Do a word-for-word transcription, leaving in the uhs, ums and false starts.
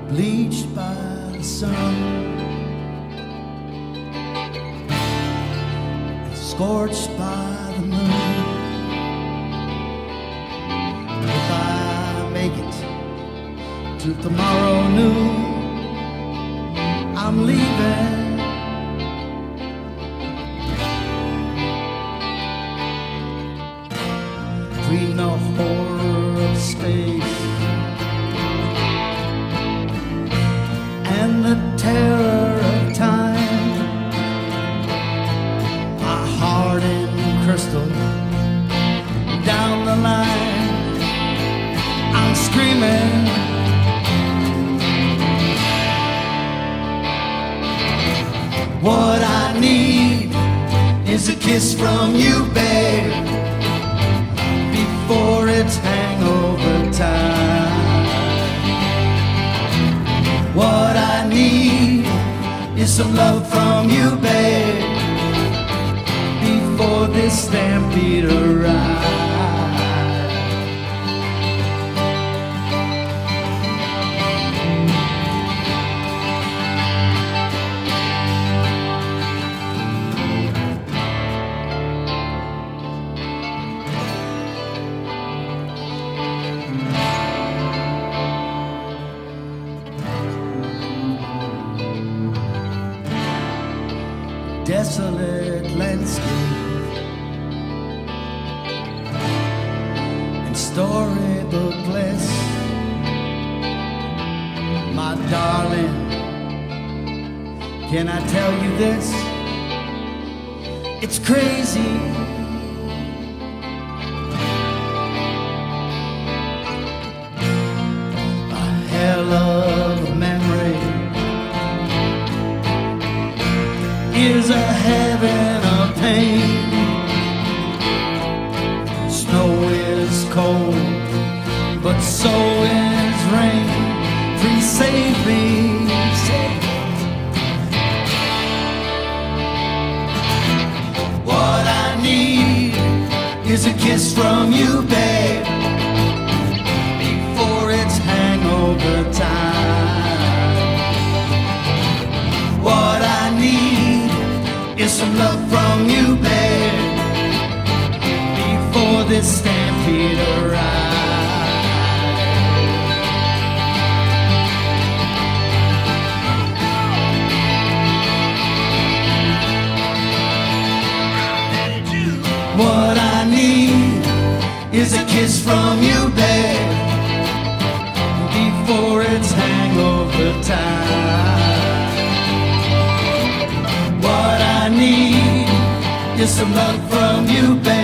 bleached by the sun, scorched by the moon. If I make it to tomorrow noon, I'm leaving. Between the horror of space and the terror of time, my heart in crystal, down the line, I'm screaming. What I need is a kiss from you, babe, before it's hangover time. What I need is some love from you, babe, before this stampede arrives. Desolate landscape and storybook bliss. My darling, can I tell you this? It's crazy. A hell of a memory is a heaven of pain. Snow is cold, but so is rain. Please save me, save me. What I need is a kiss from you, babe, before it's hangover time. What I need is some love from you, babe, before this stampede arrives. What I need is a kiss from you, babe, before it's hangover time. What I need is some love from you, babe,